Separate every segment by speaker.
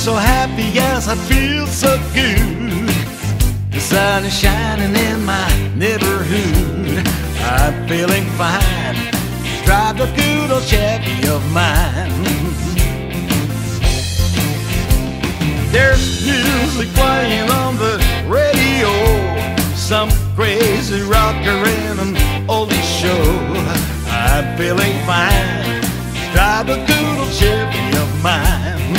Speaker 1: so happy, yes, I feel so good. The sun is shining in my neighborhood. I'm feeling fine. Drive the good old Chevy of mine. There's music playing on the radio, some crazy rocker in an oldie show. I'm feeling fine. Drive the good old Chevy of mine.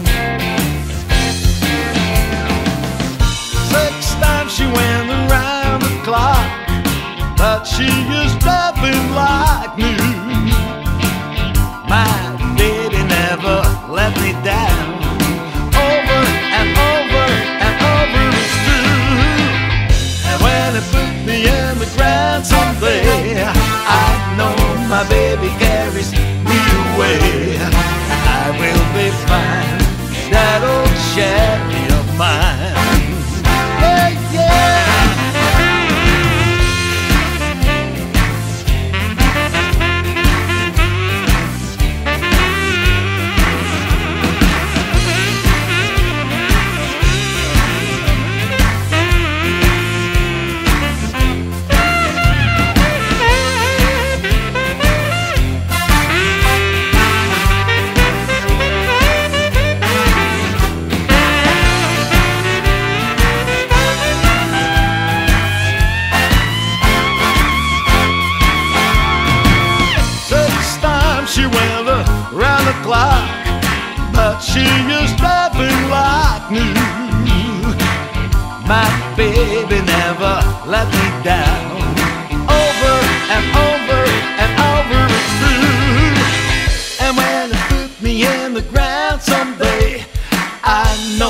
Speaker 1: 6 times she went around the clock, but she is driving like new. My baby never let me down. Over and over and over it's true. And when it put me in the ground someday, I know my baby carries me away. I will be fine. That old Chevy of mine. Yeah, yeah. 6 times she went around the clock, but she is driving like new. My baby never let me down. Over and over and over it's true. And when it put me in the ground someday, I